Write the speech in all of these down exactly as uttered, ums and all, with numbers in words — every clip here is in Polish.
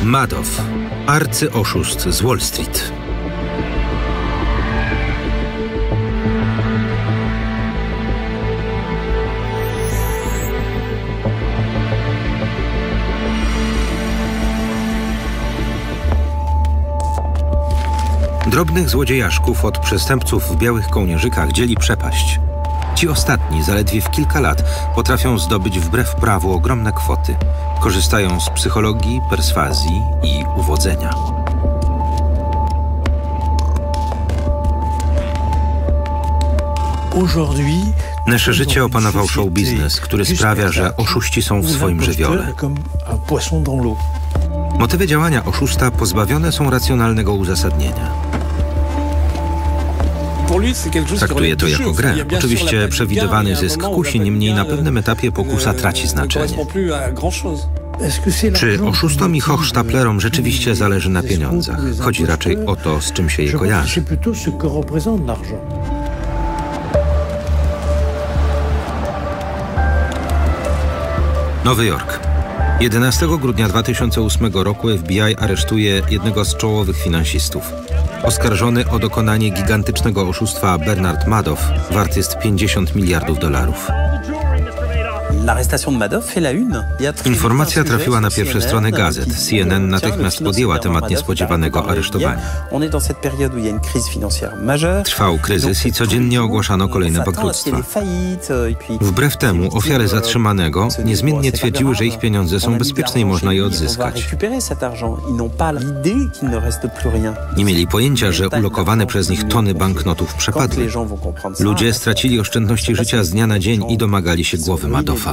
Madoff, arcyoszust z Wall Street. Drobnych złodziejaszków od przestępców w białych kołnierzykach dzieli przepaść. Ci ostatni zaledwie w kilka lat potrafią zdobyć wbrew prawu ogromne kwoty. Korzystają z psychologii, perswazji i uwodzenia. Nasze życie opanował show biznes, który sprawia, że oszuści są w swoim żywiole. Motywy działania oszusta pozbawione są racjonalnego uzasadnienia. Traktuje to jako grę. Oczywiście przewidywany zysk kusi, niemniej na pewnym etapie pokusa traci znaczenie. Czy oszustom i hochsztaplerom rzeczywiście zależy na pieniądzach? Chodzi raczej o to, z czym się je kojarzy. Nowy Jork. jedenastego grudnia dwa tysiące ósmego roku F B I aresztuje jednego z czołowych finansistów. Oskarżony o dokonanie gigantycznego oszustwa Bernard Madoff wart jest pięćdziesiąt miliardów dolarów. Informacja trafiła na pierwsze strony gazet. C N N natychmiast podjęła temat niespodziewanego aresztowania. Trwał kryzys i codziennie ogłaszano kolejne bankructwa. Wbrew temu ofiary zatrzymanego niezmiennie twierdziły, że ich pieniądze są bezpieczne i można je odzyskać. Nie mieli pojęcia, że ulokowane przez nich tony banknotów przepadły. Ludzie stracili oszczędności życia z dnia na dzień i domagali się głowy Madoffa.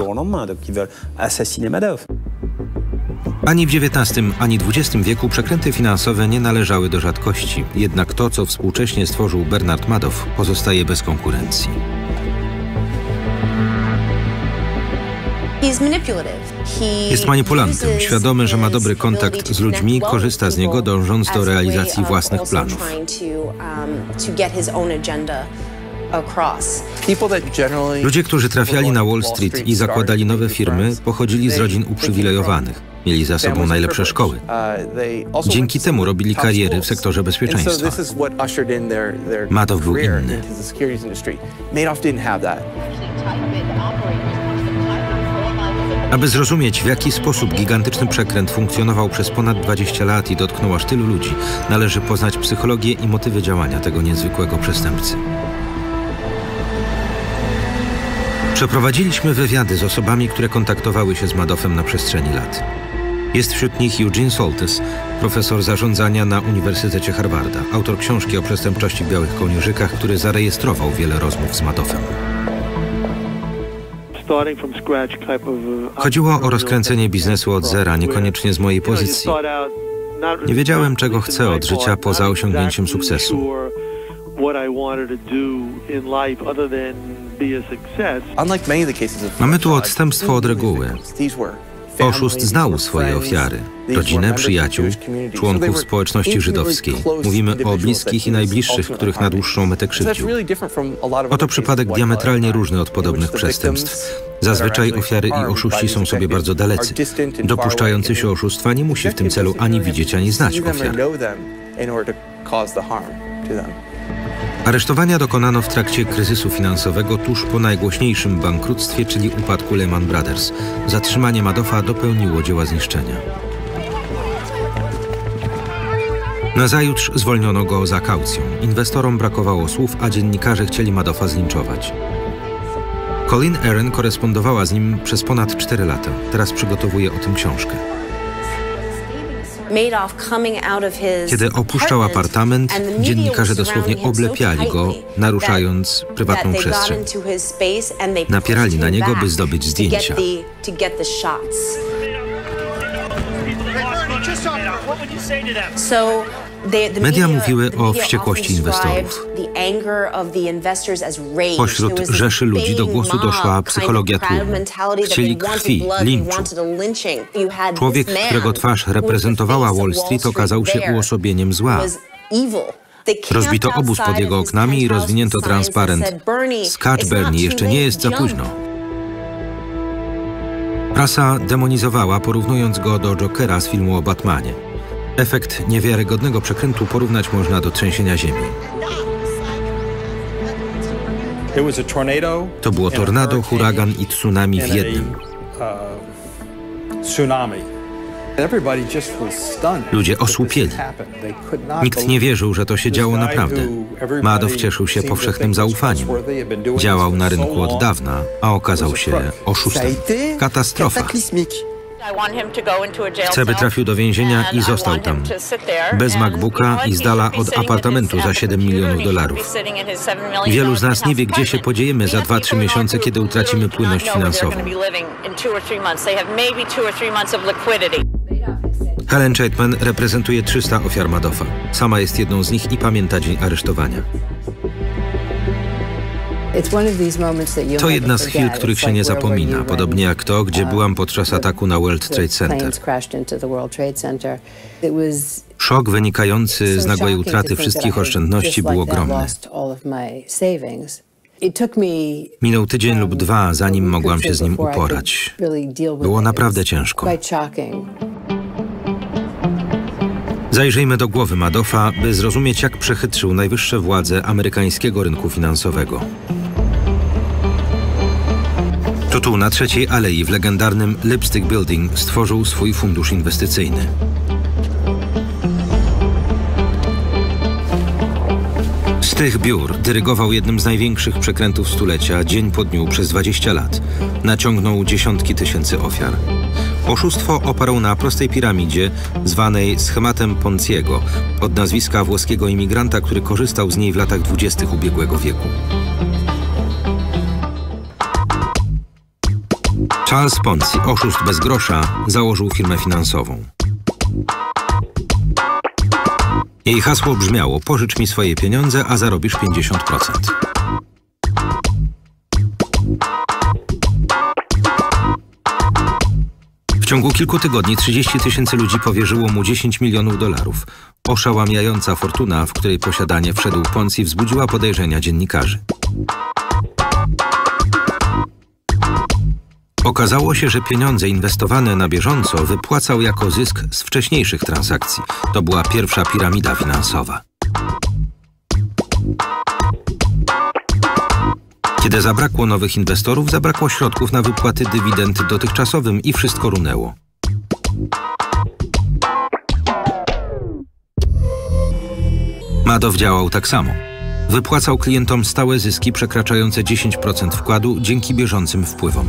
Ani w dziewiętnastym, ani dwudziestym wieku przekręty finansowe nie należały do rzadkości. Jednak to, co współcześnie stworzył Bernard Madoff, pozostaje bez konkurencji. Jest manipulantem, świadomy, że ma dobry kontakt z ludźmi, korzysta z niego, dążąc do realizacji własnych planów. Ludzie, którzy trafiali na Wall Street i zakładali nowe firmy, pochodzili z rodzin uprzywilejowanych. Mieli za sobą najlepsze szkoły. Dzięki temu robili kariery w sektorze bezpieczeństwa. Madoff był inny. Aby zrozumieć, w jaki sposób gigantyczny przekręt funkcjonował przez ponad dwadzieścia lat i dotknął aż tylu ludzi, należy poznać psychologię i motywy działania tego niezwykłego przestępcy. Przeprowadziliśmy wywiady z osobami, które kontaktowały się z Madoffem na przestrzeni lat. Jest wśród nich Eugene Soltys, profesor zarządzania na Uniwersytecie Harvarda, autor książki o przestępczości w białych kołnierzykach, który zarejestrował wiele rozmów z Madoffem. Chodziło o rozkręcenie biznesu od zera, niekoniecznie z mojej pozycji. Nie wiedziałem, czego chcę od życia poza osiągnięciem sukcesu. Mamy tu odstępstwo od reguły. Oszust znał swoje ofiary, rodzinę, przyjaciół, członków społeczności żydowskiej. Mówimy o bliskich i najbliższych, których na dłuższą metę krzywdził. Oto przypadek diametralnie różny od podobnych przestępstw. Zazwyczaj ofiary i oszuści są sobie bardzo dalecy. Dopuszczający się oszustwa nie musi w tym celu ani widzieć, ani znać ofiar. Aresztowania dokonano w trakcie kryzysu finansowego tuż po najgłośniejszym bankructwie, czyli upadku Lehman Brothers. Zatrzymanie Madoffa dopełniło dzieła zniszczenia. Nazajutrz zwolniono go za kaucją. Inwestorom brakowało słów, a dziennikarze chcieli Madoffa zlinczować. Colleen Aaron korespondowała z nim przez ponad cztery lata. Teraz przygotowuje o tym książkę. Kiedy opuszczał apartament, dziennikarze dosłownie oblepiali go, naruszając prywatną przestrzeń. Napierali na niego, by zdobyć zdjęcia. Media mówiły o wściekłości inwestorów. Pośród rzeszy ludzi do głosu doszła psychologia tłumu. Chcieli krwi, linczu. Człowiek, którego twarz reprezentowała Wall Street, okazał się uosobieniem zła. Rozbito obóz pod jego oknami i rozwinięto transparent: "Skacz, Bernie, jeszcze nie jest za późno". Prasa demonizowała, porównując go do Jokera z filmu o Batmanie. Efekt niewiarygodnego przekrętu porównać można do trzęsienia ziemi. To było tornado, huragan i tsunami w jednym. Ludzie osłupieli. Nikt nie wierzył, że to się działo naprawdę. Madoff cieszył się powszechnym zaufaniem. Działał na rynku od dawna, a okazał się oszustem. Katastrofa. Chcę, by trafił do więzienia i został tam. Bez MacBooka i z dala od apartamentu za siedem milionów dolarów. Wielu z nas nie wie, gdzie się podziejemy za dwa trzy miesiące, kiedy utracimy płynność finansową. Helen Chapman reprezentuje trzysta ofiar Madoffa. Sama jest jedną z nich i pamięta dzień aresztowania. To jedna z chwil, których się nie zapomina, podobnie jak to, gdzie byłam podczas ataku na World Trade Center. Szok wynikający z nagłej utraty wszystkich oszczędności był ogromny. Minął tydzień lub dwa, zanim mogłam się z nim uporać. Było naprawdę ciężko. Zajrzyjmy do głowy Madoffa, by zrozumieć, jak przechytrzył najwyższe władze amerykańskiego rynku finansowego. To tu, na Trzeciej Alei, w legendarnym Lipstick Building, stworzył swój fundusz inwestycyjny. Z tych biur dyrygował jednym z największych przekrętów stulecia dzień po dniu przez dwadzieścia lat. Naciągnął dziesiątki tysięcy ofiar. Oszustwo oparł na prostej piramidzie, zwanej schematem Ponciego, od nazwiska włoskiego imigranta, który korzystał z niej w latach dwudziestych ubiegłego wieku. Charles Ponzi, oszust bez grosza, założył firmę finansową. Jej hasło brzmiało: pożycz mi swoje pieniądze, a zarobisz pięćdziesiąt procent. W ciągu kilku tygodni trzydzieści tysięcy ludzi powierzyło mu dziesięć milionów dolarów. Oszałamiająca fortuna, w której posiadanie wszedł Ponzi, wzbudziła podejrzenia dziennikarzy. Okazało się, że pieniądze inwestowane na bieżąco wypłacał jako zysk z wcześniejszych transakcji. To była pierwsza piramida finansowa. Kiedy zabrakło nowych inwestorów, zabrakło środków na wypłaty dywidend dotychczasowym i wszystko runęło. Madoff działał tak samo. Wypłacał klientom stałe zyski przekraczające dziesięć procent wkładu dzięki bieżącym wpływom.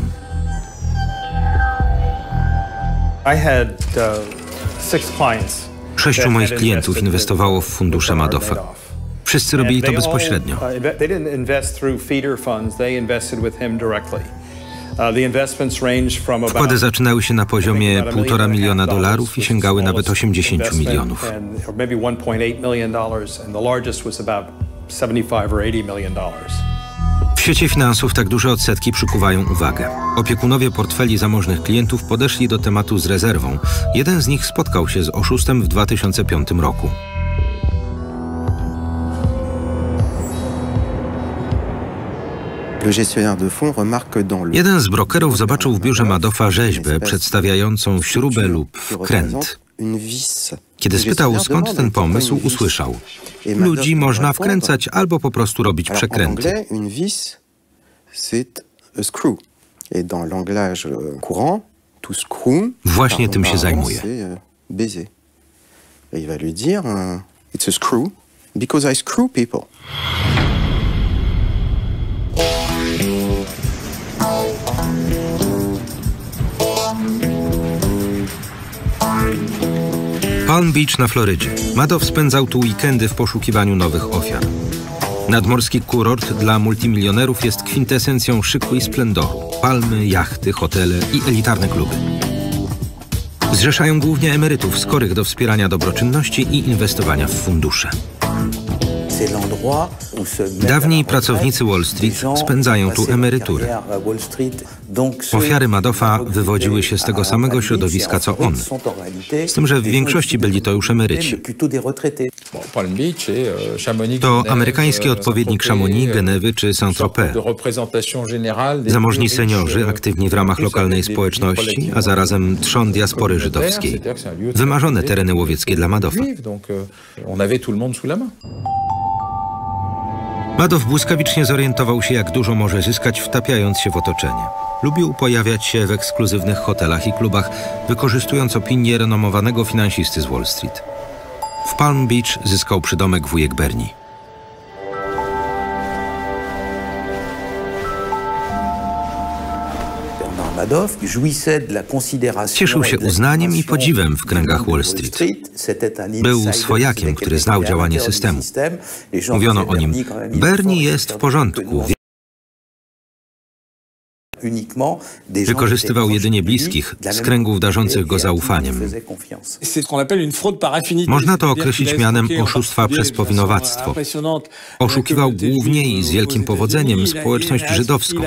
Sześciu moich klientów inwestowało w fundusze Madoffa. Wszyscy robili to bezpośrednio. Wkłady zaczynały się na poziomie półtora miliona dolarów i sięgały nawet osiemdziesięciu milionów. W świecie finansów tak duże odsetki przykuwają uwagę. Opiekunowie portfeli zamożnych klientów podeszli do tematu z rezerwą. Jeden z nich spotkał się z oszustem w dwa tysiące piątym roku. Jeden z brokerów zobaczył w biurze Madoffa rzeźbę przedstawiającą śrubę lub wkręt. Kiedy spytał, skąd ten pomysł, usłyszał: ludzi można wkręcać albo po prostu robić przekręty. Właśnie tym się zajmuje. Palm Beach na Florydzie. Madoff spędzał tu weekendy w poszukiwaniu nowych ofiar. Nadmorski kurort dla multimilionerów jest kwintesencją szyku i splendoru. Palmy, jachty, hotele i elitarne kluby. Zrzeszają głównie emerytów skorych do wspierania dobroczynności i inwestowania w fundusze. Dawni pracownicy Wall Street spędzają tu emeryturę. Ofiary Madoffa wywodziły się z tego samego środowiska co on, z tym, że w większości byli to już emeryci. To amerykański odpowiednik Chamonix, Genewy czy Saint-Tropez. Zamożni seniorzy aktywni w ramach lokalnej społeczności, a zarazem trzon diaspory żydowskiej. Wymarzone tereny łowieckie dla Madoffa. Madoff błyskawicznie zorientował się, jak dużo może zyskać, wtapiając się w otoczenie. Lubił pojawiać się w ekskluzywnych hotelach i klubach, wykorzystując opinię renomowanego finansisty z Wall Street. W Palm Beach zyskał przydomek wujek Bernie. Cieszył się uznaniem i podziwem w kręgach Wall Street. Był swojakiem, który znał działanie systemu. Mówiono o nim: Bernie jest w porządku. Wykorzystywał jedynie bliskich z kręgów darzących go zaufaniem. Można to określić mianem oszustwa przez powinowactwo. Oszukiwał głównie i z wielkim powodzeniem społeczność żydowską,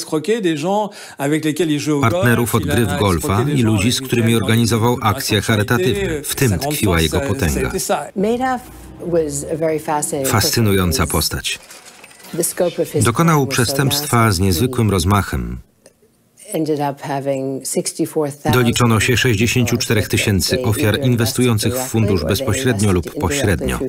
partnerów od gry w golfa i ludzi, z którymi organizował akcje charytatywne. W tym tkwiła jego potęga. Fascynująca postać. Dokonał przestępstwa z niezwykłym rozmachem. Doliczono się sześćdziesięciu czterech tysięcy ofiar inwestujących w fundusz bezpośrednio lub pośrednio.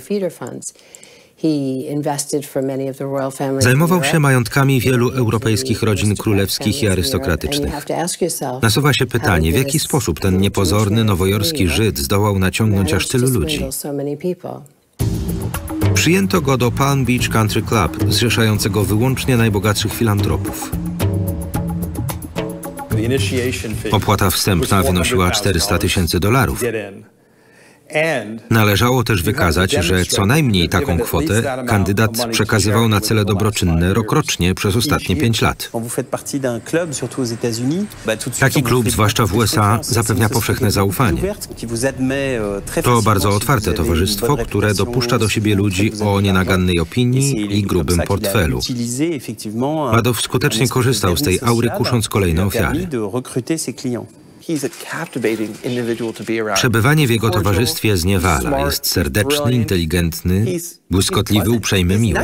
Zajmował się majątkami wielu europejskich rodzin królewskich i arystokratycznych. Nasuwa się pytanie, w jaki sposób ten niepozorny nowojorski Żyd zdołał naciągnąć aż tylu ludzi. Przyjęto go do Palm Beach Country Club, zrzeszającego wyłącznie najbogatszych filantropów. Opłata wstępna wynosiła czterysta tysięcy dolarów. Należało też wykazać, że co najmniej taką kwotę kandydat przekazywał na cele dobroczynne rokrocznie przez ostatnie pięć lat. Taki klub, zwłaszcza w U S A, zapewnia powszechne zaufanie. To bardzo otwarte towarzystwo, które dopuszcza do siebie ludzi o nienagannej opinii i grubym portfelu. Madoff skutecznie korzystał z tej aury, kusząc kolejne ofiary. Przebywanie w jego towarzystwie zniewala. Jest serdeczny, inteligentny, błyskotliwy, uprzejmy, miły.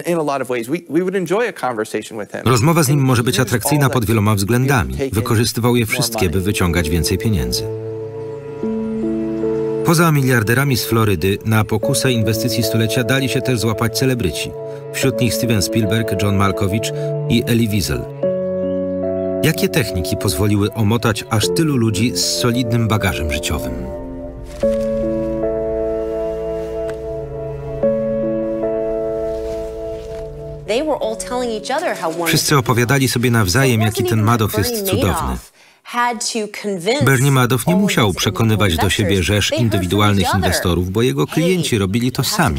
Rozmowa z nim może być atrakcyjna pod wieloma względami. Wykorzystywał je wszystkie, by wyciągać więcej pieniędzy. Poza miliarderami z Florydy na pokusę inwestycji stulecia dali się też złapać celebryci. Wśród nich Steven Spielberg, John Malkovich i Elie Wiesel. Jakie techniki pozwoliły omotać aż tylu ludzi z solidnym bagażem życiowym? Wszyscy opowiadali sobie nawzajem, jaki ten Madoff jest cudowny. Bernie Madoff nie musiał przekonywać do siebie rzesz indywidualnych inwestorów, bo jego klienci robili to sami.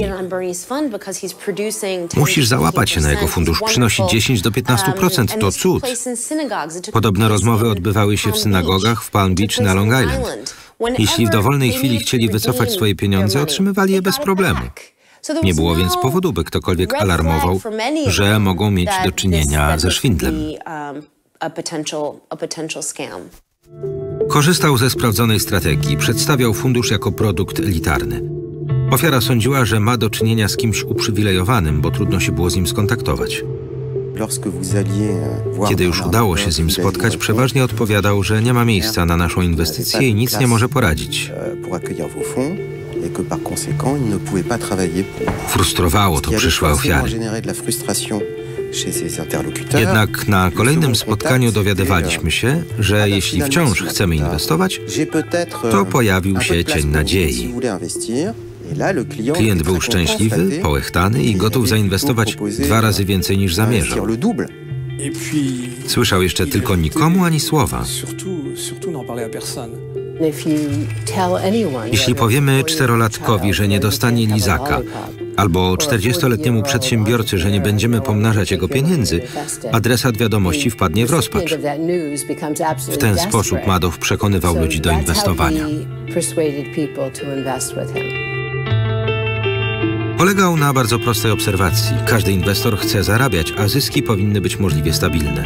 Musisz załapać się na jego fundusz, przynosi dziesięć do piętnastu procent, to cud. Podobne rozmowy odbywały się w synagogach w Palm Beach na Long Island. Jeśli w dowolnej chwili chcieli wycofać swoje pieniądze, otrzymywali je bez problemu. Nie było więc powodu, by ktokolwiek alarmował, że mogą mieć do czynienia ze szwindlem. Korzystał ze sprawdzonej strategii, przedstawiał fundusz jako produkt elitarny. Ofiara sądziła, że ma do czynienia z kimś uprzywilejowanym, bo trudno się było z nim skontaktować. Kiedy już udało się z nim spotkać, przeważnie odpowiadał, że nie ma miejsca na naszą inwestycję i nic nie może poradzić. Frustrowało to przyszłe ofiary. Jednak na kolejnym spotkaniu dowiadywaliśmy się, że jeśli wciąż chcemy inwestować, to pojawił się cień nadziei. Klient był szczęśliwy, połechtany i gotów zainwestować dwa razy więcej niż zamierzał. Słyszał jeszcze tylko nikomu ani słowa. Jeśli powiemy czterolatkowi, że nie dostanie lizaka, albo czterdziestoletniemu przedsiębiorcy, że nie będziemy pomnażać jego pieniędzy, adresat wiadomości wpadnie w rozpacz. W ten sposób Madoff przekonywał ludzi do inwestowania. Polegał na bardzo prostej obserwacji. Każdy inwestor chce zarabiać, a zyski powinny być możliwie stabilne.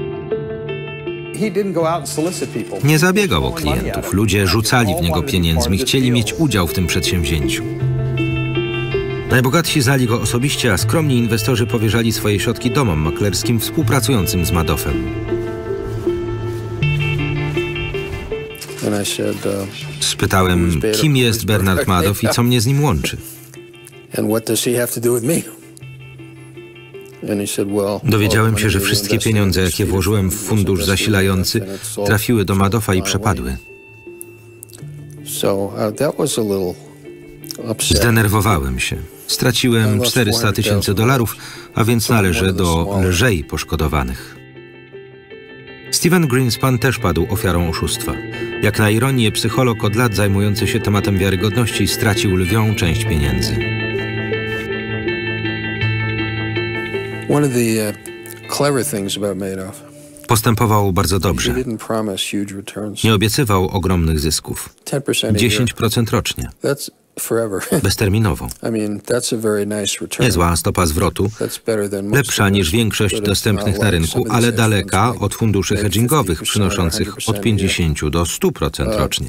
Nie zabiegał o klientów. Ludzie rzucali w niego pieniędzmi, chcieli mieć udział w tym przedsięwzięciu. Najbogatsi znali go osobiście, a skromni inwestorzy powierzali swoje środki domom maklerskim współpracującym z Madoffem. Spytałem, kim jest Bernard Madoff i co mnie z nim łączy. Dowiedziałem się, że wszystkie pieniądze, jakie włożyłem w fundusz zasilający, trafiły do Madoffa i przepadły. Zdenerwowałem się. Straciłem czterysta tysięcy dolarów, a więc należę do lżej poszkodowanych. Steven Greenspan też padł ofiarą oszustwa. Jak na ironię, psycholog od lat zajmujący się tematem wiarygodności stracił lwią część pieniędzy. Postępował bardzo dobrze. Nie obiecywał ogromnych zysków. dziesięć procent rocznie. Bezterminowo. Niezła stopa zwrotu, lepsza niż większość dostępnych na rynku, ale daleka od funduszy hedgingowych przynoszących od pięćdziesięciu do stu procent rocznie.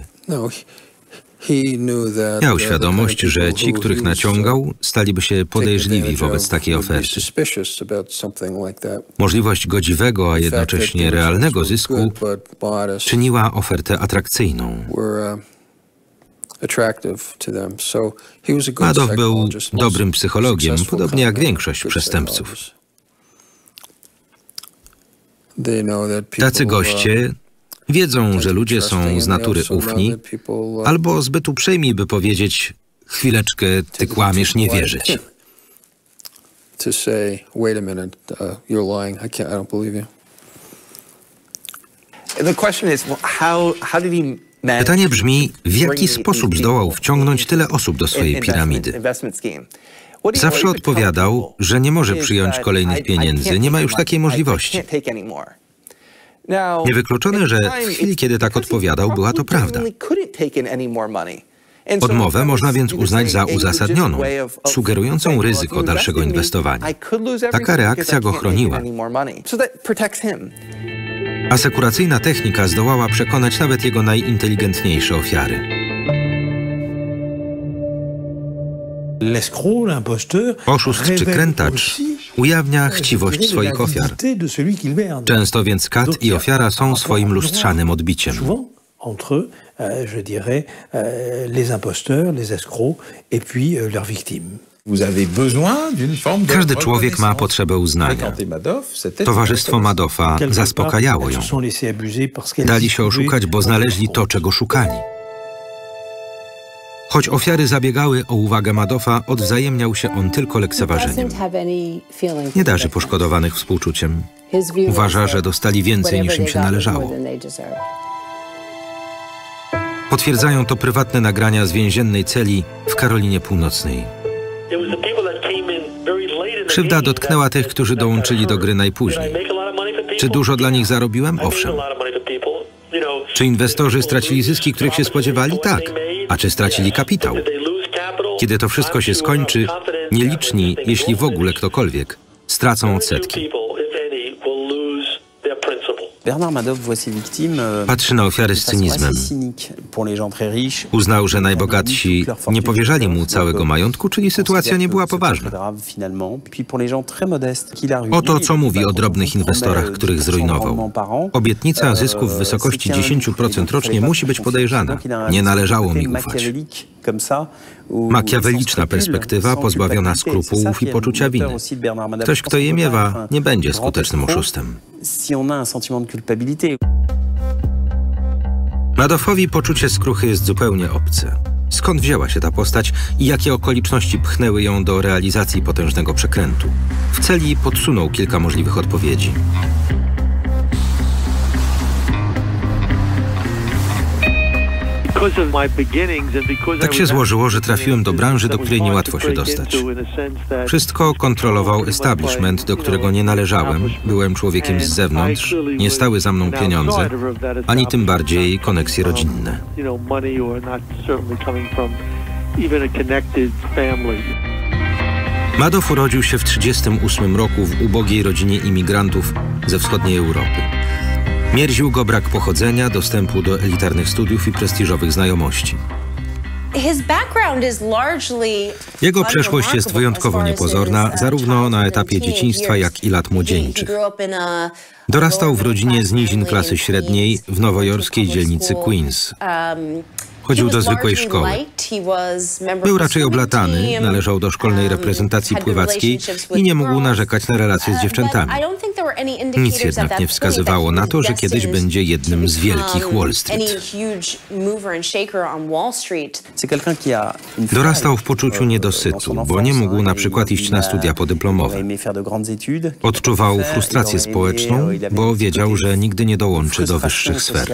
Miał świadomość, że ci, których naciągał, staliby się podejrzliwi wobec takiej oferty. Możliwość godziwego, a jednocześnie realnego zysku czyniła ofertę atrakcyjną. Madoff był dobrym psychologiem, podobnie jak większość przestępców. Tacy goście wiedzą, że ludzie są z natury ufni, albo zbyt uprzejmi, by powiedzieć: chwileczkę, ty kłamiesz, nie wierzyć. Pytanie brzmi, w jaki sposób zdołał wciągnąć tyle osób do swojej piramidy? Zawsze odpowiadał, że nie może przyjąć kolejnych pieniędzy, nie ma już takiej możliwości. Niewykluczone, że w chwili, kiedy tak odpowiadał, była to prawda. Odmowę można więc uznać za uzasadnioną, sugerującą ryzyko dalszego inwestowania. Taka reakcja go chroniła. Asekuracyjna technika zdołała przekonać nawet jego najinteligentniejsze ofiary. Oszust czy krętacz ujawnia chciwość swoich ofiar. Często więc kat i ofiara są swoim lustrzanym odbiciem. Każdy człowiek ma potrzebę uznania. Towarzystwo Madoffa zaspokajało ją. Dali się oszukać, bo znaleźli to, czego szukali. Choć ofiary zabiegały o uwagę Madoffa, odwzajemniał się on tylko lekceważeniem. Nie darzy poszkodowanych współczuciem. Uważa, że dostali więcej, niż im się należało. Potwierdzają to prywatne nagrania z więziennej celi w Karolinie Północnej. Krzywda dotknęła tych, którzy dołączyli do gry najpóźniej. Czy dużo dla nich zarobiłem? Owszem. Czy inwestorzy stracili zyski, których się spodziewali? Tak. A czy stracili kapitał? Kiedy to wszystko się skończy, nieliczni, jeśli w ogóle ktokolwiek, stracą odsetki. Patrzy na ofiary z cynizmem. Uznał, że najbogatsi nie powierzali mu całego majątku, czyli sytuacja nie była poważna. Oto co mówi o drobnych inwestorach, których zrujnował. Obietnica zysków w wysokości dziesięć procent rocznie musi być podejrzana. Nie należało mi ufać. Makiaweliczna perspektywa pozbawiona skrupułów i poczucia winy. Ktoś, kto je miewa, nie będzie skutecznym oszustem. Madoffowi poczucie skruchy jest zupełnie obce. Skąd wzięła się ta postać i jakie okoliczności pchnęły ją do realizacji potężnego przekrętu? W celi podsunął kilka możliwych odpowiedzi. Tak się złożyło, że trafiłem do branży, do której niełatwo się dostać. Wszystko kontrolował establishment, do którego nie należałem, byłem człowiekiem z zewnątrz, nie stały za mną pieniądze, ani tym bardziej koneksje rodzinne. Madoff urodził się w tysiąc dziewięćset trzydziestym ósmym roku w ubogiej rodzinie imigrantów ze wschodniej Europy. Mierził go brak pochodzenia, dostępu do elitarnych studiów i prestiżowych znajomości. Jego przeszłość jest wyjątkowo niepozorna, zarówno na etapie dzieciństwa, jak i lat młodzieńczych. Dorastał w rodzinie z nizin klasy średniej w nowojorskiej dzielnicy Queens. Chodził do zwykłej szkoły. Był raczej oblatany, należał do szkolnej reprezentacji pływackiej i nie mógł narzekać na relacje z dziewczętami. Nic jednak nie wskazywało na to, że kiedyś będzie jednym z wielkich Wall Street. Dorastał w poczuciu niedosytu, bo nie mógł na przykład iść na studia podyplomowe. Odczuwał frustrację społeczną, bo wiedział, że nigdy nie dołączy do wyższych sfer.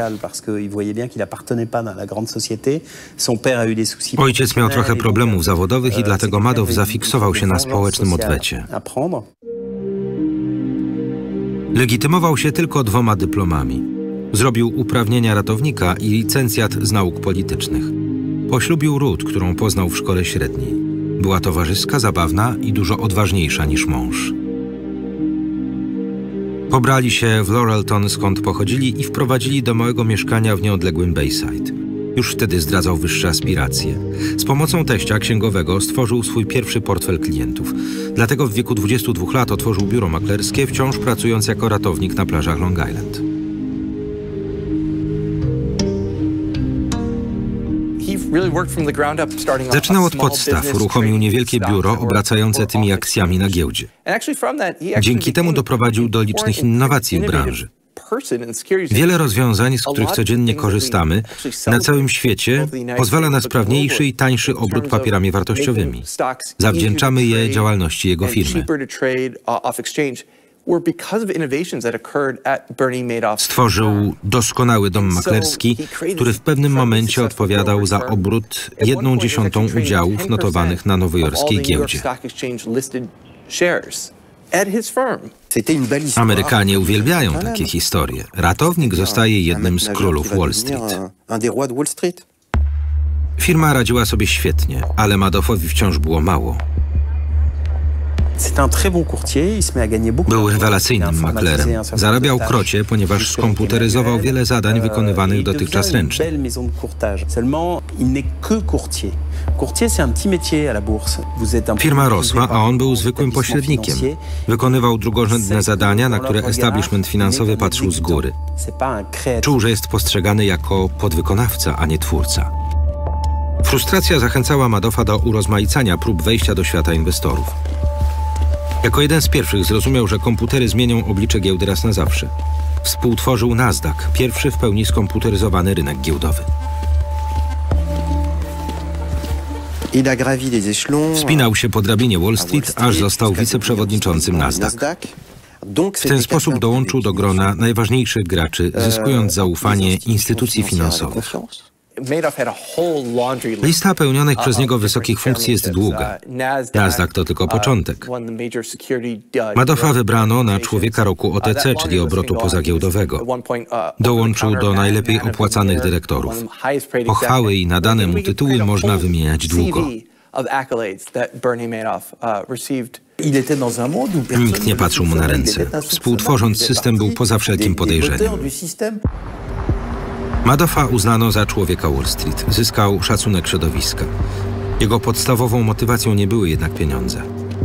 Ojciec miał trochę problemów zawodowych i dlatego Madoff zafiksował się na społecznym odwecie. Legitymował się tylko dwoma dyplomami. Zrobił uprawnienia ratownika i licencjat z nauk politycznych. Poślubił Ruth, którą poznał w szkole średniej. Była towarzyska, zabawna i dużo odważniejsza niż mąż. Pobrali się w Laurelton, skąd pochodzili, i wprowadzili do małego mieszkania w nieodległym Bayside. Już wtedy zdradzał wyższe aspiracje. Z pomocą teścia księgowego stworzył swój pierwszy portfel klientów. Dlatego w wieku dwudziestu dwóch lat otworzył biuro maklerskie, wciąż pracując jako ratownik na plażach Long Island. Zaczynał od podstaw, uruchomił niewielkie biuro obracające tymi akcjami na giełdzie. Dzięki temu doprowadził do licznych innowacji w branży. Wiele rozwiązań, z których codziennie korzystamy, na całym świecie pozwala na sprawniejszy i tańszy obrót papierami wartościowymi. Zawdzięczamy je działalności jego firmy. Stworzył doskonały dom maklerski, który w pewnym momencie odpowiadał za obrót jedną dziesiątą udziałów notowanych na nowojorskiej giełdzie. Amerykanie uwielbiają takie historie. Ratownik zostaje jednym z królów Wall Street. Firma radziła sobie świetnie, ale Madoffowi wciąż było mało. Był rewelacyjnym maklerem. Zarabiał krocie, ponieważ skomputeryzował wiele zadań wykonywanych dotychczas ręcznie. Firma rosła, a on był zwykłym pośrednikiem. Wykonywał drugorzędne zadania, na które establishment finansowy patrzył z góry. Czuł, że jest postrzegany jako podwykonawca, a nie twórca. Frustracja zachęcała Madoffa do urozmaicania prób wejścia do świata inwestorów. Jako jeden z pierwszych zrozumiał, że komputery zmienią oblicze giełdy raz na zawsze. Współtworzył Nasdaq, pierwszy w pełni skomputeryzowany rynek giełdowy. Wspinał się po drabinie Wall Street, aż został wiceprzewodniczącym Nasdaq. W ten sposób dołączył do grona najważniejszych graczy, zyskując zaufanie instytucji finansowych. Lista pełnionych przez niego wysokich funkcji jest długa. Nasdaq to tylko początek. Madoffa wybrano na człowieka roku O T C, czyli obrotu pozagiełdowego. Dołączył do najlepiej opłacanych dyrektorów. Pochwały i nadane mu tytuły można wymieniać długo. Nikt nie patrzył mu na ręce. Współtworząc system, był poza wszelkim podejrzeniem. Madoffa uznano za człowieka Wall Street. Zyskał szacunek środowiska. Jego podstawową motywacją nie były jednak pieniądze.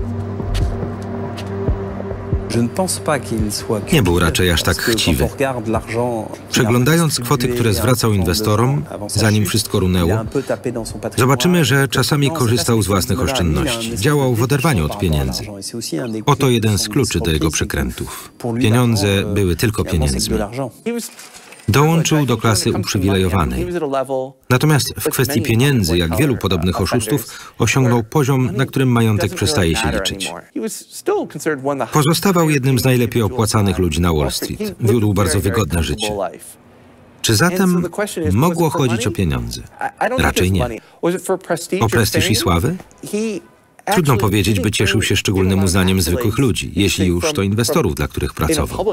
Nie był raczej aż tak chciwy. Przeglądając kwoty, które zwracał inwestorom, zanim wszystko runęło, zobaczymy, że czasami korzystał z własnych oszczędności. Działał w oderwaniu od pieniędzy. Oto jeden z kluczy do jego przekrętów. Pieniądze były tylko pieniędzmi. Dołączył do klasy uprzywilejowanej. Natomiast w kwestii pieniędzy, jak wielu podobnych oszustów, osiągnął poziom, na którym majątek przestaje się liczyć. Pozostawał jednym z najlepiej opłacanych ludzi na Wall Street. Wiódł bardzo wygodne życie. Czy zatem mogło chodzić o pieniądze? Raczej nie. O prestiż i sławę? Trudno powiedzieć, by cieszył się szczególnym uznaniem zwykłych ludzi, jeśli już to inwestorów, dla których pracował.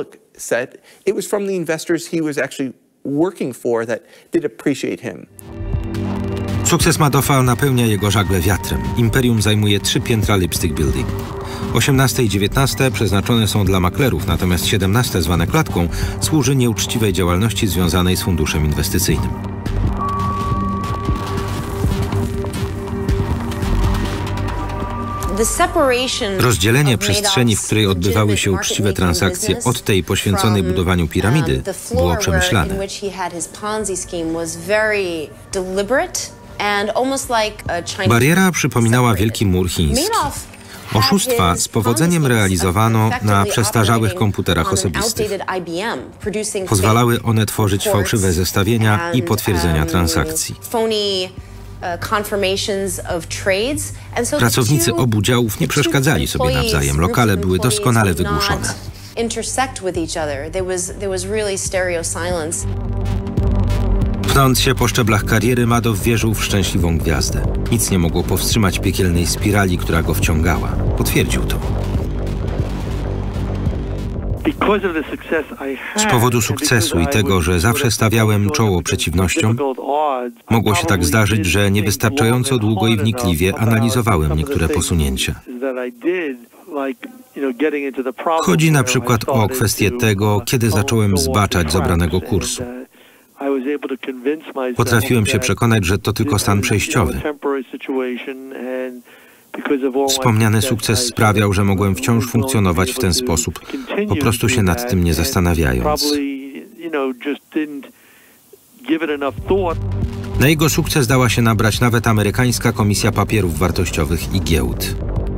Sukces Madoffa napełnia jego żagle wiatrem. Imperium zajmuje trzy piętra Lipstick Building. osiemnaste i dziewiętnaste przeznaczone są dla maklerów, natomiast siedemnaste, zwane klatką, służy nieuczciwej działalności związanej z funduszem inwestycyjnym. Rozdzielenie przestrzeni, w której odbywały się uczciwe transakcje, od tej poświęconej budowaniu piramidy, było przemyślane. Bariera przypominała Wielki Mur Chiński. Oszustwa z powodzeniem realizowano na przestarzałych komputerach osobistych. Pozwalały one tworzyć fałszywe zestawienia i potwierdzenia transakcji. Pracownicy obu działów nie przeszkadzali sobie nawzajem. Lokale były doskonale wygłuszone. Pnąc się po szczeblach kariery, Madoff wierzył w szczęśliwą gwiazdę. Nic nie mogło powstrzymać piekielnej spirali, która go wciągała. Potwierdził to. Z powodu sukcesu i tego, że zawsze stawiałem czoło przeciwnościom, mogło się tak zdarzyć, że niewystarczająco długo i wnikliwie analizowałem niektóre posunięcia. Chodzi na przykład o kwestię tego, kiedy zacząłem zbaczać z obranego kursu. Potrafiłem się przekonać, że to tylko stan przejściowy. Wspomniany sukces sprawiał, że mogłem wciąż funkcjonować w ten sposób, po prostu się nad tym nie zastanawiając. Na jego sukces dała się nabrać nawet amerykańska Komisja Papierów Wartościowych i Giełd.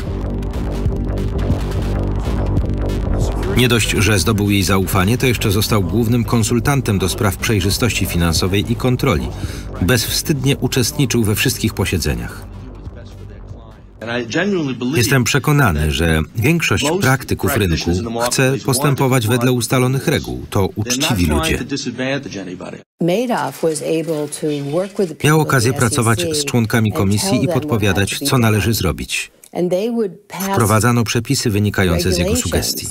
Nie dość, że zdobył jej zaufanie, to jeszcze został głównym konsultantem do spraw przejrzystości finansowej i kontroli. Bezwstydnie uczestniczył we wszystkich posiedzeniach. Jestem przekonany, że większość praktyków rynku chce postępować wedle ustalonych reguł. To uczciwi ludzie. Miał okazję pracować z członkami komisji i podpowiadać, co należy zrobić. Wprowadzano przepisy wynikające z jego sugestii.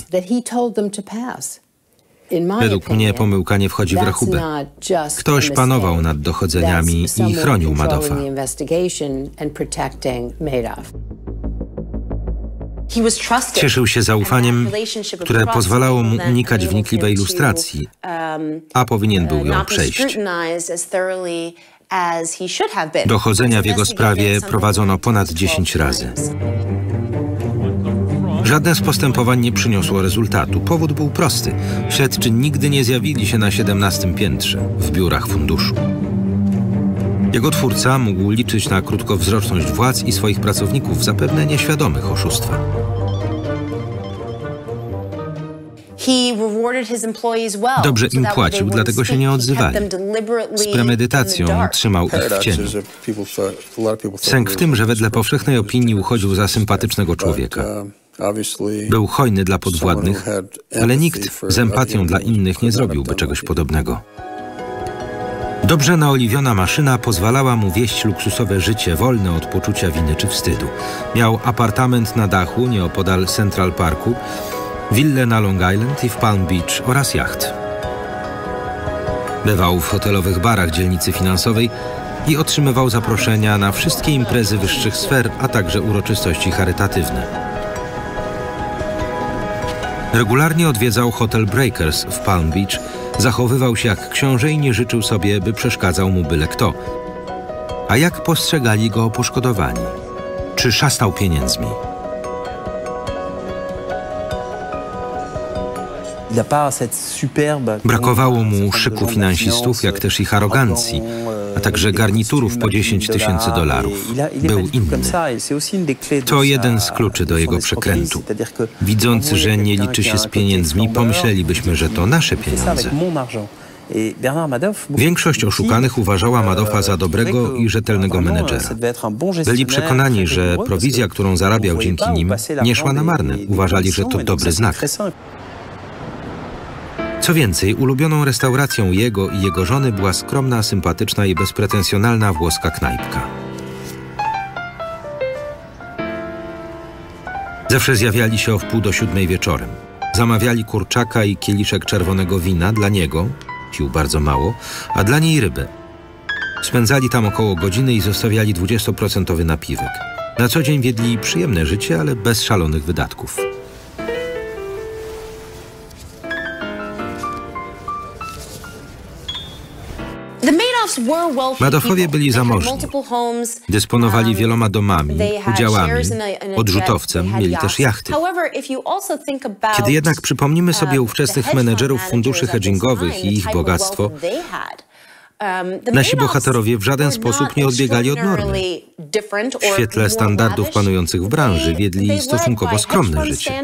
Według mnie pomyłka nie wchodzi w rachubę. Ktoś panował nad dochodzeniami i chronił Madoffa. Cieszył się zaufaniem, które pozwalało mu unikać wnikliwej lustracji, a powinien był ją przejść. Dochodzenia w jego sprawie prowadzono ponad dziesięć razy. Żadne z postępowań nie przyniosło rezultatu. Powód był prosty. Śledczy nigdy nie zjawili się na siedemnastym piętrze, w biurach funduszu. Jego twórca mógł liczyć na krótkowzroczność władz i swoich pracowników, zapewne nieświadomych oszustwa. Dobrze im płacił, dlatego się nie odzywali. Z premedytacją trzymał ich w cieniu. Sęk w tym, że wedle powszechnej opinii uchodził za sympatycznego człowieka. Był hojny dla podwładnych, ale nikt z empatią dla innych nie zrobiłby czegoś podobnego. Dobrze naoliwiona maszyna pozwalała mu wieść luksusowe życie, wolne od poczucia winy czy wstydu. Miał apartament na dachu nieopodal Central Parku, willę na Long Island i w Palm Beach oraz jacht. Bywał w hotelowych barach dzielnicy finansowej i otrzymywał zaproszenia na wszystkie imprezy wyższych sfer, a także uroczystości charytatywne. Regularnie odwiedzał hotel Breakers w Palm Beach, zachowywał się jak książę i nie życzył sobie, by przeszkadzał mu byle kto. A jak postrzegali go poszkodowani? Czy szastał pieniędzmi? Brakowało mu szyku finansistów, jak też ich arogancji, a także garniturów po dziesięć tysięcy dolarów. Był inny. To jeden z kluczy do jego przekrętu. Widząc, że nie liczy się z pieniędzmi, pomyślelibyśmy, że to nasze pieniądze. Większość oszukanych uważała Madoffa za dobrego i rzetelnego menedżera. Byli przekonani, że prowizja, którą zarabiał dzięki nim, nie szła na marne. Uważali, że to dobry znak. Co więcej, ulubioną restauracją jego i jego żony była skromna, sympatyczna i bezpretensjonalna włoska knajpka. Zawsze zjawiali się o wpół do siódmej wieczorem. Zamawiali kurczaka i kieliszek czerwonego wina dla niego, pił bardzo mało, a dla niej rybę. Spędzali tam około godziny i zostawiali dwudziestoprocentowy napiwek. Na co dzień wiedli przyjemne życie, ale bez szalonych wydatków. Madoffowie byli zamożni. Dysponowali wieloma domami, udziałami, odrzutowcem, mieli też jachty. Kiedy jednak przypomnimy sobie ówczesnych menedżerów funduszy hedgingowych i ich bogactwo, nasi bohaterowie w żaden sposób nie odbiegali od normy. W świetle standardów panujących w branży wiedli stosunkowo skromne życie.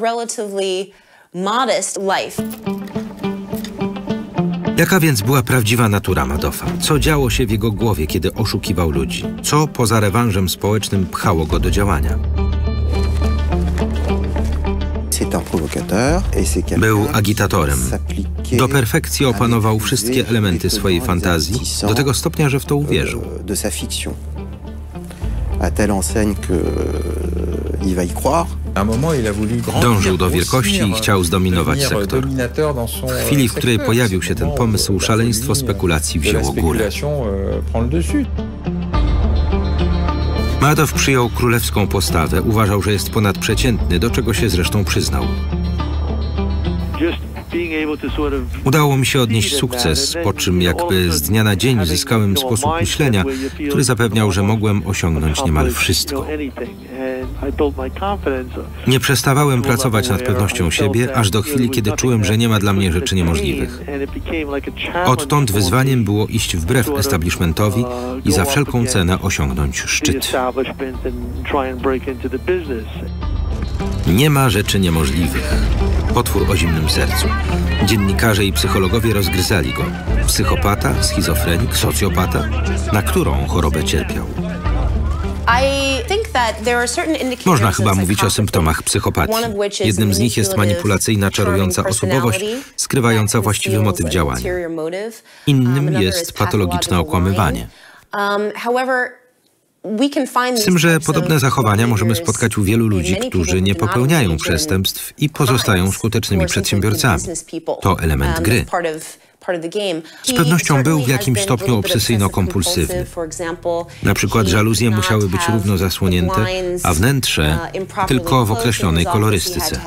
Jaka więc była prawdziwa natura Madoffa? Co działo się w jego głowie, kiedy oszukiwał ludzi? Co poza rewanżem społecznym pchało go do działania? Był agitatorem. Do perfekcji opanował wszystkie elementy swojej fantazji, do tego stopnia, że w to uwierzył. Dążył do wielkości i chciał zdominować sektor. W chwili, w której pojawił się ten pomysł, szaleństwo spekulacji wzięło górę. Madoff przyjął królewską postawę, uważał, że jest ponadprzeciętny, do czego się zresztą przyznał. Udało mi się odnieść sukces, po czym jakby z dnia na dzień zyskałem sposób myślenia, który zapewniał, że mogłem osiągnąć niemal wszystko. Nie przestawałem pracować nad pewnością siebie, aż do chwili, kiedy czułem, że nie ma dla mnie rzeczy niemożliwych. Odtąd wyzwaniem było iść wbrew establishmentowi i za wszelką cenę osiągnąć szczyt. Nie ma rzeczy niemożliwych. Potwór o zimnym sercu. Dziennikarze i psychologowie rozgryzali go. Psychopata, schizofrenik, socjopata? Na którą chorobę cierpiał? Można chyba mówić o symptomach psychopatii. Jednym z nich jest manipulacyjna, czarująca osobowość, skrywająca właściwy motyw działania. Innym jest patologiczne okłamywanie. Z tym, że podobne zachowania możemy spotkać u wielu ludzi, którzy nie popełniają przestępstw i pozostają skutecznymi przedsiębiorcami. To element gry. Z pewnością był w jakimś stopniu obsesyjno-kompulsywny. Na przykład żaluzje musiały być równo zasłonięte, a wnętrze tylko w określonej kolorystyce.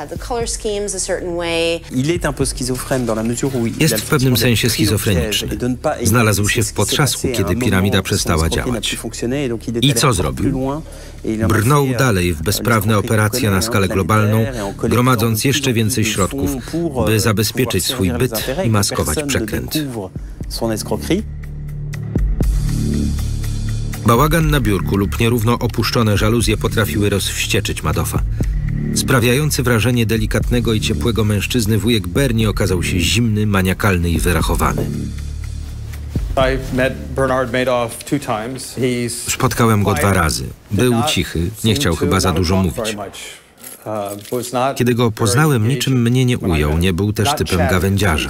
Jest w pewnym sensie schizofreniczny. Znalazł się w potrzasku, kiedy piramida przestała działać. I co zrobił? Brnął dalej w bezprawne operacje na skalę globalną, gromadząc jeszcze więcej środków, by zabezpieczyć swój byt i maskować przekręt. Bałagan na biurku lub nierówno opuszczone żaluzje potrafiły rozwścieczyć Madoffa. Sprawiający wrażenie delikatnego i ciepłego mężczyzny wujek Bernie okazał się zimny, maniakalny i wyrachowany. Spotkałem go dwa razy. Był cichy, nie chciał chyba za dużo mówić. Kiedy go poznałem, niczym mnie nie ujął, nie był też typem gawędziarza.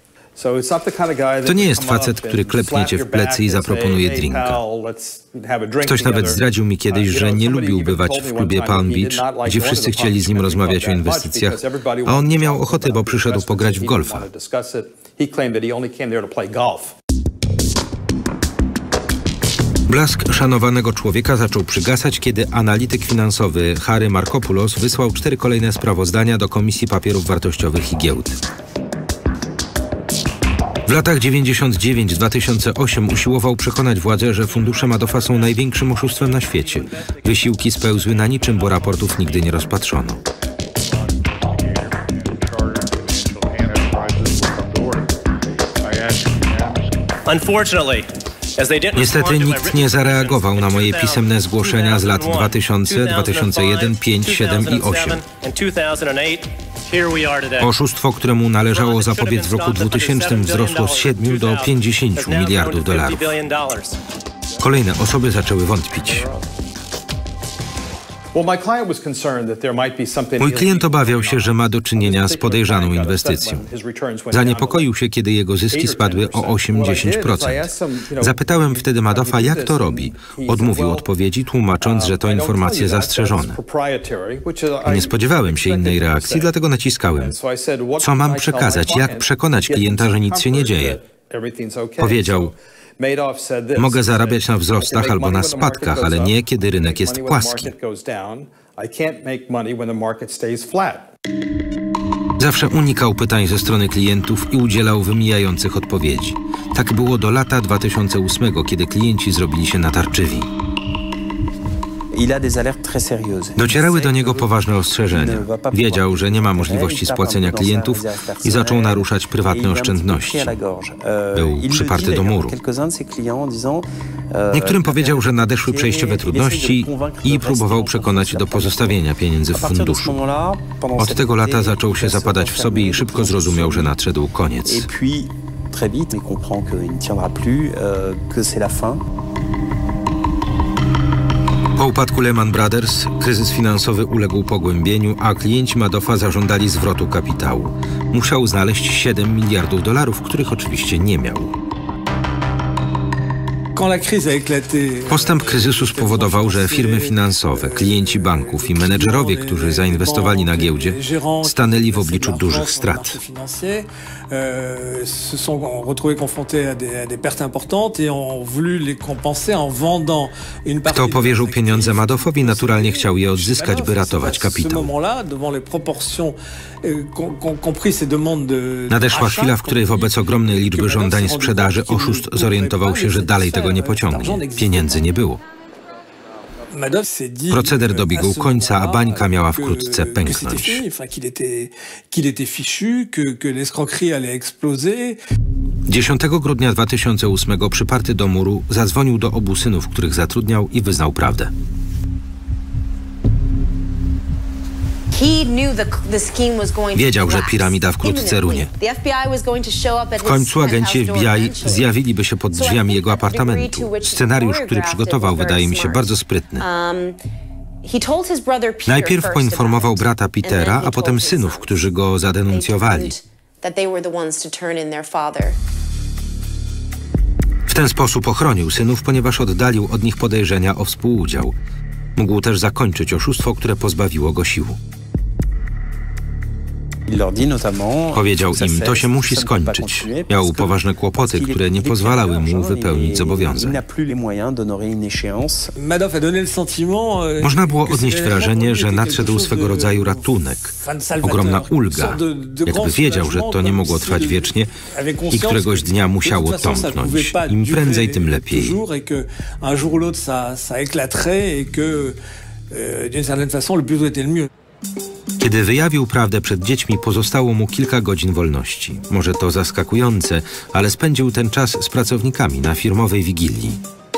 To nie jest facet, który klepnie cię w plecy i zaproponuje drinka. Ktoś nawet zdradził mi kiedyś, że nie lubił bywać w klubie Palm Beach, gdzie wszyscy chcieli z nim rozmawiać o inwestycjach, a on nie miał ochoty, bo przyszedł pograć w golfa. Blask szanowanego człowieka zaczął przygasać, kiedy analityk finansowy Harry Markopoulos wysłał cztery kolejne sprawozdania do Komisji Papierów Wartościowych i Giełd. W latach dziewięćdziesiątym dziewiątym do dwa tysiące ósmego usiłował przekonać władzę, że fundusze Madoffa są największym oszustwem na świecie. Wysiłki spełzły na niczym, bo raportów nigdy nie rozpatrzono. Niestety nikt nie zareagował na moje pisemne zgłoszenia z lat dwa tysiące, dwa tysiące jeden, pięć, siedem i osiem. Oszustwo, któremu należało zapobiec w roku dwutysięcznym, wzrosło z siedmiu do pięćdziesięciu miliardów dolarów. Kolejne osoby zaczęły wątpić. Mój klient obawiał się, że ma do czynienia z podejrzaną inwestycją. Zaniepokoił się, kiedy jego zyski spadły o osiem do dziesięciu procent. Zapytałem wtedy Madoffa, jak to robi. Odmówił odpowiedzi, tłumacząc, że to informacje zastrzeżone. Nie spodziewałem się innej reakcji, dlatego naciskałem. Co mam przekazać? Jak przekonać klienta, że nic się nie dzieje? Powiedział: Mogę zarabiać na wzrostach albo na spadkach, ale nie kiedy rynek jest płaski. Zawsze unikał pytań ze strony klientów i udzielał wymijających odpowiedzi. Tak było do lata dwa tysiące ósmego, kiedy klienci zrobili się natarczywi. Docierały do niego poważne ostrzeżenia. Wiedział, że nie ma możliwości spłacenia klientów i zaczął naruszać prywatne oszczędności. Był przyparty do muru. Niektórym powiedział, że nadeszły przejściowe trudności i próbował przekonać do pozostawienia pieniędzy w funduszu. Od tego lata zaczął się zapadać w sobie i szybko zrozumiał, że nadszedł koniec. Po upadku Lehman Brothers kryzys finansowy uległ pogłębieniu, a klienci Madoffa zażądali zwrotu kapitału. Musiał znaleźć siedem miliardów dolarów, których oczywiście nie miał. Postęp kryzysu spowodował, że firmy finansowe, klienci banków i menedżerowie, którzy zainwestowali na giełdzie, stanęli w obliczu dużych strat. Kto powierzył pieniądze Madoffowi, naturalnie chciał je odzyskać, by ratować kapitał. Nadeszła chwila, w której wobec ogromnej liczby żądań sprzedaży oszust zorientował się, że dalej tego nie pociągnie. Pieniędzy nie było. Proceder dobiegł końca, a bańka miała wkrótce pęknąć. dziesiątego grudnia dwa tysiące ósmego przyparty do muru zadzwonił do obu synów, których zatrudniał, i wyznał prawdę. Wiedział, że piramida wkrótce runie. W końcu agenci F B I zjawiliby się pod drzwiami jego apartamentu. Scenariusz, który przygotował, wydaje mi się bardzo sprytny. Najpierw poinformował brata Petera, a potem synów, którzy go zadenuncjowali. W ten sposób ochronił synów, ponieważ oddalił od nich podejrzenia o współudział. Mógł też zakończyć oszustwo, które pozbawiło go sił. Powiedział im, to się musi skończyć. Miał poważne kłopoty, które nie pozwalały mu wypełnić zobowiązań. Można było odnieść wrażenie, że nadszedł swego rodzaju ratunek. Ogromna ulga. Jakby wiedział, że to nie mogło trwać wiecznie i któregoś dnia musiało tąpnąć. Im prędzej, tym lepiej. Kiedy wyjawił prawdę przed dziećmi, pozostało mu kilka godzin wolności. Może to zaskakujące, ale spędził ten czas z pracownikami na firmowej wigilii.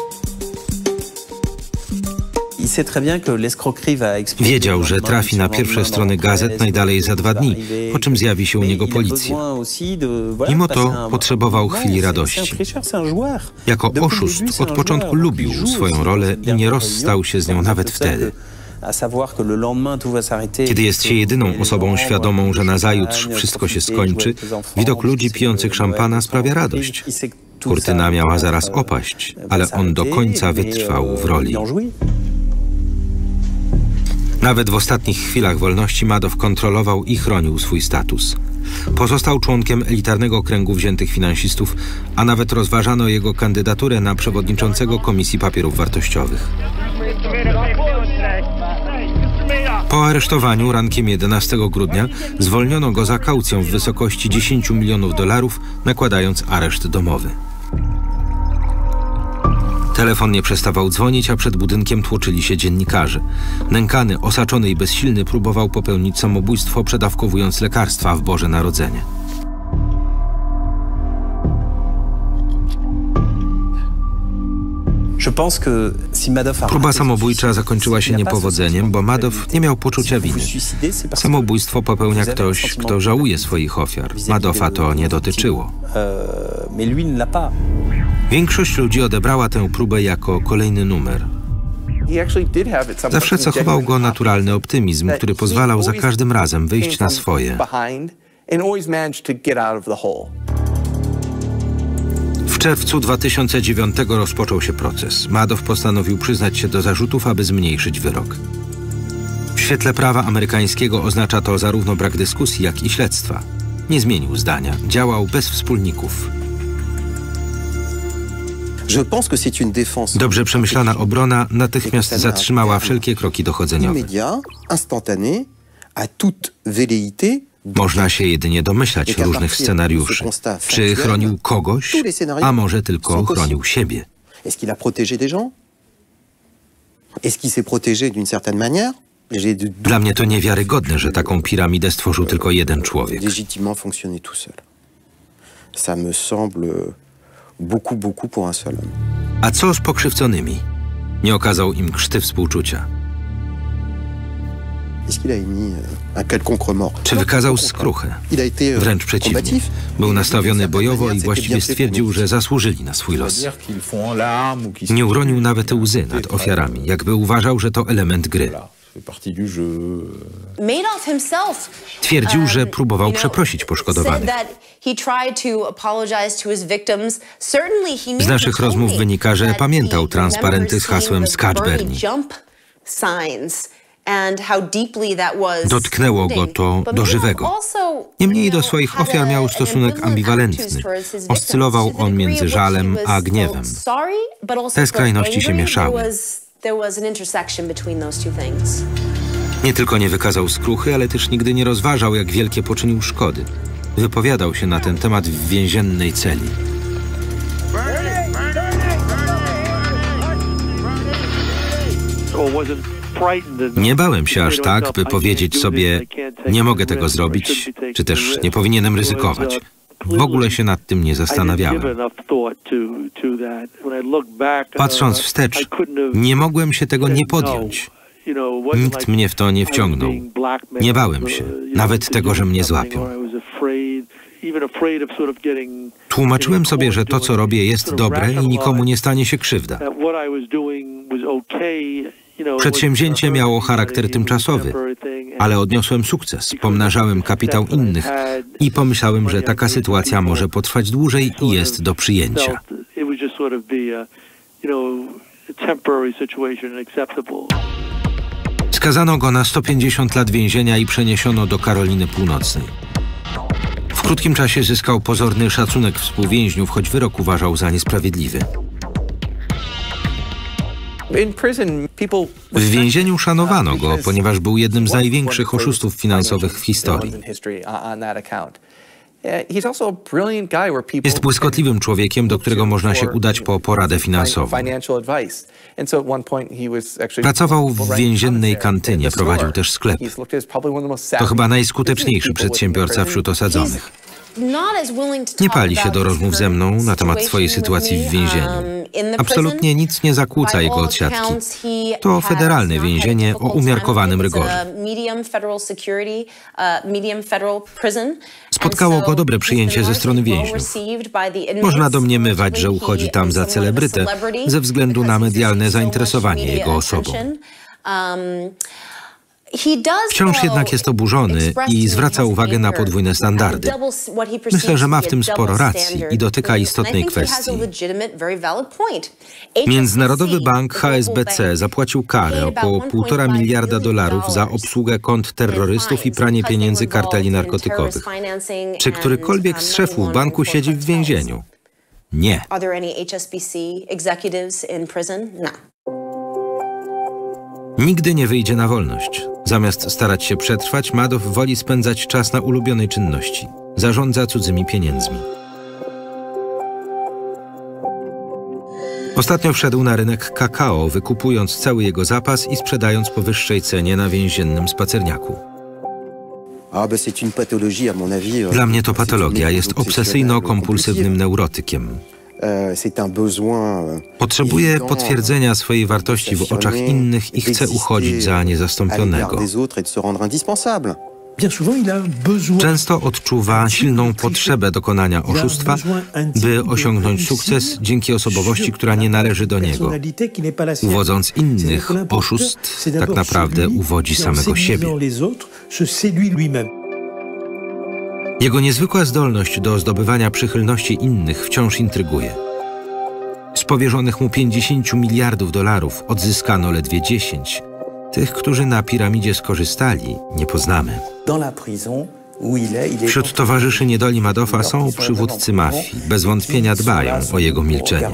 Wiedział, że trafi na pierwsze strony gazet najdalej za dwa dni, po czym zjawi się u niego policja. Mimo to potrzebował chwili radości. Jako oszust od początku lubił swoją rolę i nie rozstał się z nią nawet wtedy. Kiedy jest się jedyną osobą świadomą, że nazajutrz wszystko się skończy, widok ludzi pijących szampana sprawia radość. Kurtyna miała zaraz opaść, ale on do końca wytrwał w roli. Nawet w ostatnich chwilach wolności Madoff kontrolował i chronił swój status. Pozostał członkiem elitarnego kręgu wziętych finansistów, a nawet rozważano jego kandydaturę na przewodniczącego Komisji Papierów Wartościowych. Po aresztowaniu rankiem jedenastego grudnia zwolniono go za kaucją w wysokości dziesięciu milionów dolarów, nakładając areszt domowy. Telefon nie przestawał dzwonić, a przed budynkiem tłoczyli się dziennikarze. Nękany, osaczony i bezsilny próbował popełnić samobójstwo, przedawkowując lekarstwa w Boże Narodzenie. Próba samobójcza zakończyła się niepowodzeniem, bo Madoff nie miał poczucia winy. Samobójstwo popełnia ktoś, kto żałuje swoich ofiar. Madoffa to nie dotyczyło. Większość ludzi odebrała tę próbę jako kolejny numer. Zawsze cechował go naturalny optymizm, który pozwalał za każdym razem wyjść na swoje. W czerwcu dwa tysiące dziewiątego rozpoczął się proces. Madoff postanowił przyznać się do zarzutów, aby zmniejszyć wyrok. W świetle prawa amerykańskiego oznacza to zarówno brak dyskusji, jak i śledztwa. Nie zmienił zdania, działał bez wspólników. Dobrze przemyślana obrona natychmiast zatrzymała wszelkie kroki dochodzeniowe. Można się jedynie domyślać różnych scenariuszy. Czy chronił kogoś, a może tylko chronił siebie? Dla mnie to niewiarygodne, że taką piramidę stworzył tylko jeden człowiek. A co z pokrzywdzonymi? Nie okazał im krzty współczucia. Czy wykazał skruchę? Wręcz przeciwnie. Był nastawiony bojowo i właściwie stwierdził, że zasłużyli na swój los. Nie uronił nawet łzy nad ofiarami, jakby uważał, że to element gry. Twierdził, że próbował przeprosić poszkodowanych. Z naszych rozmów wynika, że pamiętał transparenty z hasłem Scotch Bernie. Dotknęło go to do żywego. Niemniej do swoich ofiar miał stosunek ambiwalentny. Oscylował on między żalem a gniewem. Te skrajności się mieszały. Nie tylko nie wykazał skruchy, ale też nigdy nie rozważał, jak wielkie poczynił szkody. Wypowiadał się na ten temat w więziennej celi. Nie bałem się aż tak, by powiedzieć sobie, nie mogę tego zrobić, czy też nie powinienem ryzykować. W ogóle się nad tym nie zastanawiałem. Patrząc wstecz, nie mogłem się tego nie podjąć. Nikt mnie w to nie wciągnął. Nie bałem się, nawet tego, że mnie złapią. Tłumaczyłem sobie, że to, co robię, jest dobre i nikomu nie stanie się krzywda. Przedsięwzięcie miało charakter tymczasowy, ale odniosłem sukces, pomnażałem kapitał innych i pomyślałem, że taka sytuacja może potrwać dłużej i jest do przyjęcia. Skazano go na sto pięćdziesiąt lat więzienia i przeniesiono do Karoliny Północnej. W krótkim czasie zyskał pozorny szacunek współwięźniów, choć wyrok uważał za niesprawiedliwy. W więzieniu szanowano go, ponieważ był jednym z największych oszustów finansowych w historii. Jest błyskotliwym człowiekiem, do którego można się udać po poradę finansową. Pracował w więziennej kantynie, prowadził też sklep. To chyba najskuteczniejszy przedsiębiorca wśród osadzonych. Nie pali się do rozmów ze mną na temat swojej sytuacji w więzieniu. Absolutnie nic nie zakłóca jego odsiadki. To federalne więzienie o umiarkowanym rygorze. Spotkało go dobre przyjęcie ze strony więźniów. Można domniemywać, że uchodzi tam za celebrytę ze względu na medialne zainteresowanie jego osobą. Wciąż jednak jest oburzony i zwraca uwagę na podwójne standardy. Myślę, że ma w tym sporo racji i dotyka istotnej kwestii. Międzynarodowy Bank H S B C zapłacił karę około półtora miliarda dolarów za obsługę kont terrorystów i pranie pieniędzy karteli narkotykowych. Czy którykolwiek z szefów banku siedzi w więzieniu? Nie. Nigdy nie wyjdzie na wolność. Zamiast starać się przetrwać, Madoff woli spędzać czas na ulubionej czynności. Zarządza cudzymi pieniędzmi. Ostatnio wszedł na rynek kakao, wykupując cały jego zapas i sprzedając po wyższej cenie na więziennym spacerniaku. Dla mnie to patologia. Jest obsesyjno-kompulsywnym neurotykiem. Potrzebuje potwierdzenia swojej wartości w oczach innych i chce uchodzić za niezastąpionego. Często odczuwa silną potrzebę dokonania oszustwa, by osiągnąć sukces dzięki osobowości, która nie należy do niego. Uwodząc innych, oszust tak naprawdę uwodzi samego siebie. Jego niezwykła zdolność do zdobywania przychylności innych wciąż intryguje. Z powierzonych mu pięćdziesięciu miliardów dolarów odzyskano ledwie dziesięć. Tych, którzy na piramidzie skorzystali, nie poznamy. Wśród towarzyszy niedoli Madoffa są przywódcy mafii. Bez wątpienia dbają o jego milczenie.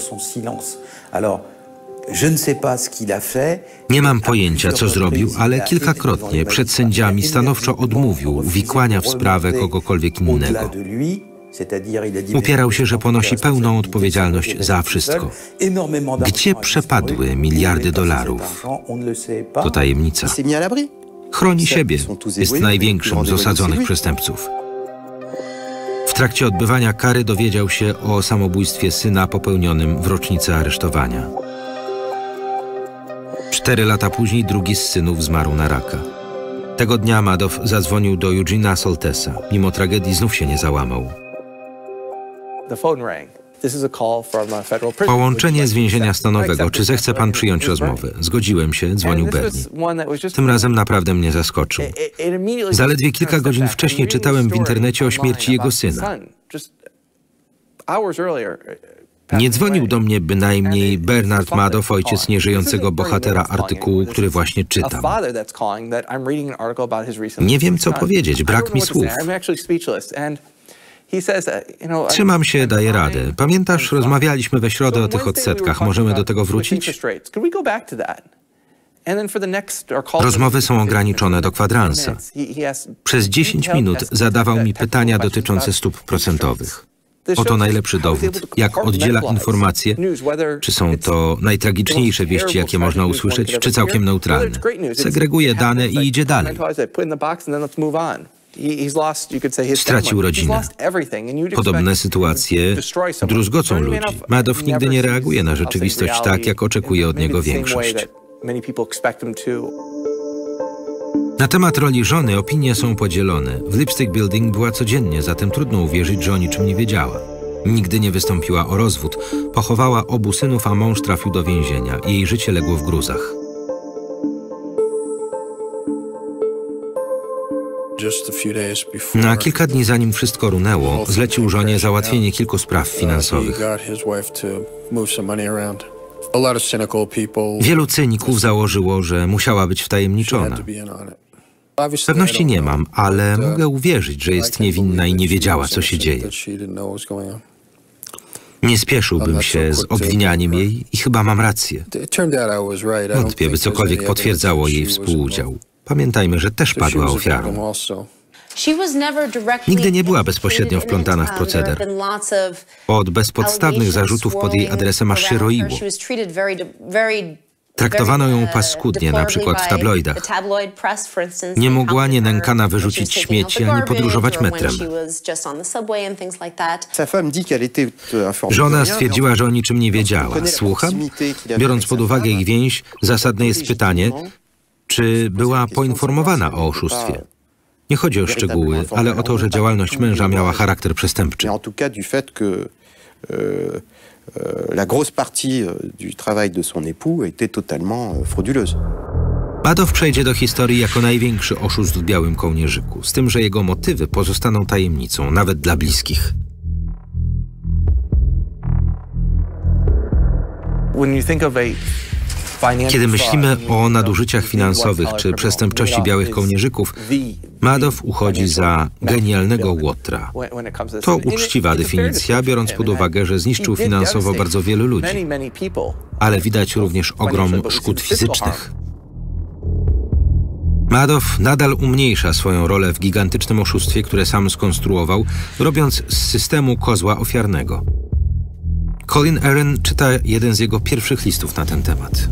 Nie mam pojęcia, co zrobił, ale kilkakrotnie przed sędziami stanowczo odmówił wikłania w sprawę kogokolwiek innego. Upierał się, że ponosi pełną odpowiedzialność za wszystko. Gdzie przepadły miliardy dolarów? To tajemnica. Chroni siebie. Jest największym z osadzonych przestępców. W trakcie odbywania kary dowiedział się o samobójstwie syna popełnionym w rocznicę aresztowania. Cztery lata później drugi z synów zmarł na raka. Tego dnia Madoff zadzwonił do Eugena Soltesa. Mimo tragedii znów się nie załamał. Połączenie z więzienia stanowego. Czy zechce pan przyjąć rozmowę? Zgodziłem się, dzwonił Bernie. Tym razem naprawdę mnie zaskoczył. Zaledwie kilka godzin wcześniej czytałem w internecie o śmierci jego syna. Nie dzwonił do mnie bynajmniej Bernard Madoff, ojciec nieżyjącego bohatera artykułu, który właśnie czytam. Nie wiem, co powiedzieć, brak mi słów. Trzymam się, daję radę. Pamiętasz, rozmawialiśmy we środę o tych odsetkach. Możemy do tego wrócić? Rozmowy są ograniczone do kwadransa. Przez dziesięć minut zadawał mi pytania dotyczące stóp procentowych. Oto najlepszy dowód, jak oddziela informacje, czy są to najtragiczniejsze wieści, jakie można usłyszeć, czy całkiem neutralne. Segreguje dane i idzie dalej. Stracił rodzinę. Podobne sytuacje druzgocą ludzi. Madoff nigdy nie reaguje na rzeczywistość tak, jak oczekuje od niego większość. Na temat roli żony opinie są podzielone. W Lipstick Building była codziennie, zatem trudno uwierzyć, że o niczym nie wiedziała. Nigdy nie wystąpiła o rozwód. Pochowała obu synów, a mąż trafił do więzienia. Jej życie legło w gruzach. Na kilka dni zanim wszystko runęło, zlecił żonie załatwienie kilku spraw finansowych. Wielu cyników założyło, że musiała być wtajemniczona. Pewności nie mam, ale mogę uwierzyć, że jest niewinna i nie wiedziała, co się dzieje. Nie spieszyłbym się z obwinianiem jej i chyba mam rację. Wątpię, by cokolwiek potwierdzało jej współudział. Pamiętajmy, że też padła ofiarą. Nigdy nie była bezpośrednio wplątana w proceder. Od bezpodstawnych zarzutów pod jej adresem aż się roiło. Traktowano ją paskudnie, na przykład w tabloidach. Nie mogła nienękana wyrzucić śmieci ani podróżować metrem. Żona stwierdziła, że o niczym nie wiedziała. Słucham? Biorąc pod uwagę ich więź, zasadne jest pytanie, czy była poinformowana o oszustwie. Nie chodzi o szczegóły, ale o to, że działalność męża miała charakter przestępczy. Madoff przejdzie do historii jako największy oszust w białym kołnierzyku, z tym, że jego motywy pozostaną tajemnicą, nawet dla bliskich. Kiedy myślimy o nadużyciach finansowych czy przestępczości białych kołnierzyków, Madoff uchodzi za genialnego łotra. To uczciwa definicja, biorąc pod uwagę, że zniszczył finansowo bardzo wielu ludzi. Ale widać również ogrom szkód fizycznych. Madoff nadal umniejsza swoją rolę w gigantycznym oszustwie, które sam skonstruował, robiąc z systemu kozła ofiarnego. Colin Aaron czyta jeden z jego pierwszych listów na ten temat.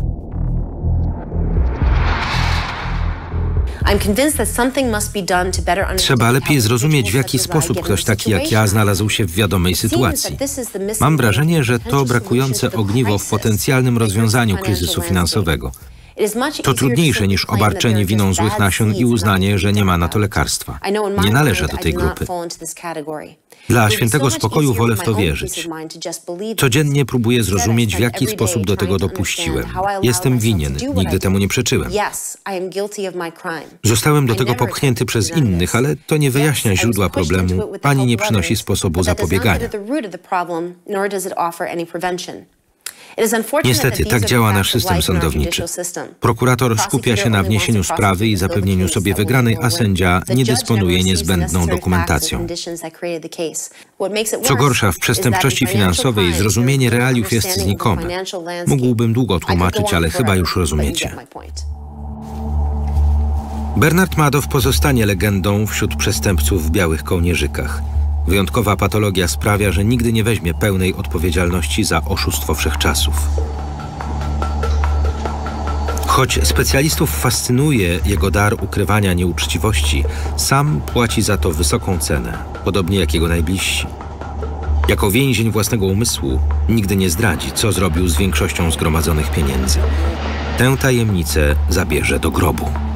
Trzeba lepiej zrozumieć, w jaki sposób ktoś taki jak ja znalazł się w wiadomej sytuacji. Mam wrażenie, że to brakujące ogniwo w potencjalnym rozwiązaniu kryzysu finansowego. To trudniejsze niż obarczenie winą złych nasion i uznanie, że nie ma na to lekarstwa. Nie należę do tej grupy. Dla świętego spokoju wolę w to wierzyć. Codziennie próbuję zrozumieć, w jaki sposób do tego dopuściłem. Jestem winien, nigdy temu nie przeczyłem. Zostałem do tego popchnięty przez innych, ale to nie wyjaśnia źródła problemu, ani nie przynosi sposobu zapobiegania. Niestety, tak działa nasz system sądowniczy. Prokurator skupia się na wniesieniu sprawy i zapewnieniu sobie wygranej, a sędzia nie dysponuje niezbędną dokumentacją. Co gorsza, w przestępczości finansowej zrozumienie realiów jest znikome. Mógłbym długo tłumaczyć, ale chyba już rozumiecie. Bernard Madoff pozostanie legendą wśród przestępców w białych kołnierzykach. Wyjątkowa patologia sprawia, że nigdy nie weźmie pełnej odpowiedzialności za oszustwo wszechczasów. Choć specjalistów fascynuje jego dar ukrywania nieuczciwości, sam płaci za to wysoką cenę, podobnie jak jego najbliżsi. Jako więzień własnego umysłu nigdy nie zdradzi, co zrobił z większością zgromadzonych pieniędzy. Tę tajemnicę zabierze do grobu.